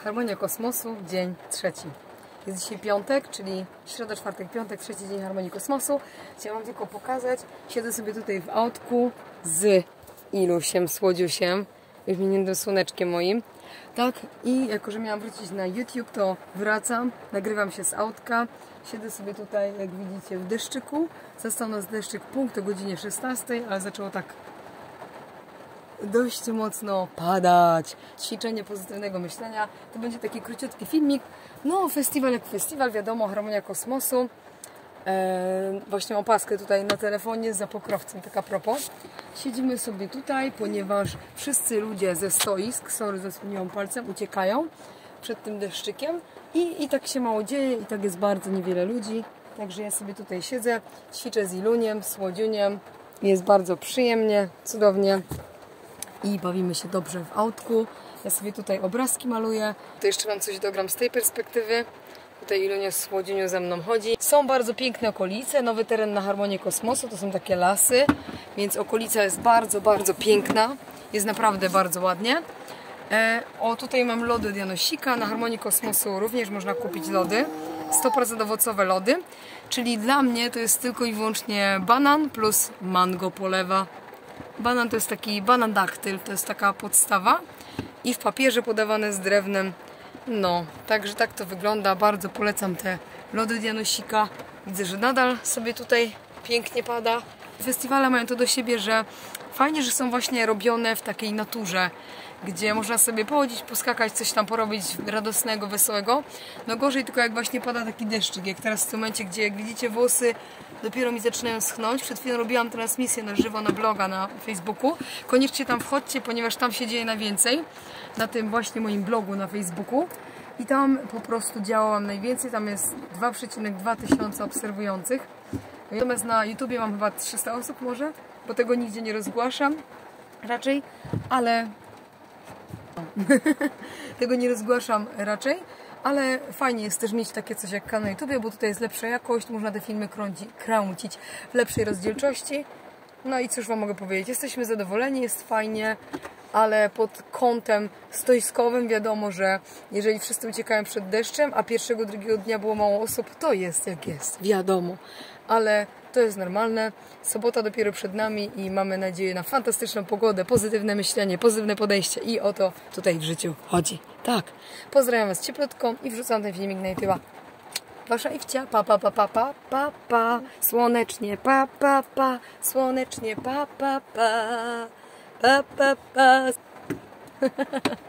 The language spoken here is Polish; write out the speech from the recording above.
Harmonia Kosmosu, dzień trzeci. Jest dzisiaj piątek, czyli środa, czwartek, piątek, trzeci dzień Harmonii Kosmosu. Chciałam wam tylko pokazać. Siedzę sobie tutaj w autku z Ilusiem, Słodziusiem, wymienionym słoneczkiem moim. Tak, i jako, że miałam wrócić na YouTube, to wracam, nagrywam się z autka. Siedzę sobie tutaj, jak widzicie, w deszczyku. Zastał nas deszczyk punkt o godzinie 16, ale zaczęło tak dość mocno padać. Ćwiczenie pozytywnego myślenia. To będzie taki króciutki filmik. No, festiwal jak festiwal, wiadomo, Harmonia Kosmosu. Właśnie mam opaskę tutaj na telefonie za pokrowcem, tak a propos. Siedzimy sobie tutaj, ponieważ wszyscy ludzie ze stoisk, sorry, zasłoniłam palcem, uciekają przed tym deszczykiem. I tak się mało dzieje i tak jest bardzo niewiele ludzi. Także ja sobie tutaj siedzę, ćwiczę z Iluniem, Słodziuniem. Jest bardzo przyjemnie, cudownie. I bawimy się dobrze w autku. Ja sobie tutaj obrazki maluję. To jeszcze wam coś dogram z tej perspektywy. Tutaj Ilunia z Słodziuniu ze mną chodzi. Są bardzo piękne okolice. Nowy teren na Harmonię Kosmosu. To są takie lasy. Więc okolica jest bardzo, bardzo piękna. Jest naprawdę bardzo ładnie. O, tutaj mam lody od Janosika. Na Harmonii Kosmosu również można kupić lody. 100% owocowe lody. Czyli dla mnie to jest tylko i wyłącznie banan plus mango polewa. Banan to jest taki banan daktyl, to jest taka podstawa i w papierze podawane z drewnem. No, także tak to wygląda. Bardzo polecam te lody od Janosika. Widzę, że nadal sobie tutaj pięknie pada. Festiwale mają to do siebie, że fajnie, że są właśnie robione w takiej naturze, gdzie można sobie pochodzić, poskakać, coś tam porobić radosnego, wesołego. No gorzej tylko jak właśnie pada taki deszczyk, jak teraz w tym momencie, gdzie jak widzicie włosy dopiero mi zaczynają schnąć. Przed chwilą robiłam transmisję na żywo na bloga na Facebooku. Koniecznie tam wchodźcie, ponieważ tam się dzieje najwięcej. Na tym właśnie moim blogu na Facebooku. I tam po prostu działałam najwięcej. Tam jest 2,2 tysiąca obserwujących. Natomiast na YouTubie mam chyba 300 osób może, bo tego nigdzie nie rozgłaszam raczej, ale tego nie rozgłaszam raczej, ale fajnie jest też mieć takie coś jak kanał na YouTubie, bo tutaj jest lepsza jakość, można te filmy kręcić w lepszej rozdzielczości. No i cóż wam mogę powiedzieć, jesteśmy zadowoleni, jest fajnie, ale pod kątem stoiskowym wiadomo, że jeżeli wszyscy uciekają przed deszczem, a pierwszego, drugiego dnia było mało osób, to jest jak jest, wiadomo, ale to jest normalne. Sobota dopiero przed nami i mamy nadzieję na fantastyczną pogodę, pozytywne myślenie, pozytywne podejście i o to tutaj w życiu chodzi. Tak, pozdrawiam was cieplutko i wrzucam ten filmik na YouTube. Wasza Iwcia, pa pa pa pa pa pa pa, słonecznie pa pa pa, słonecznie pa pa pa, pa pa pa.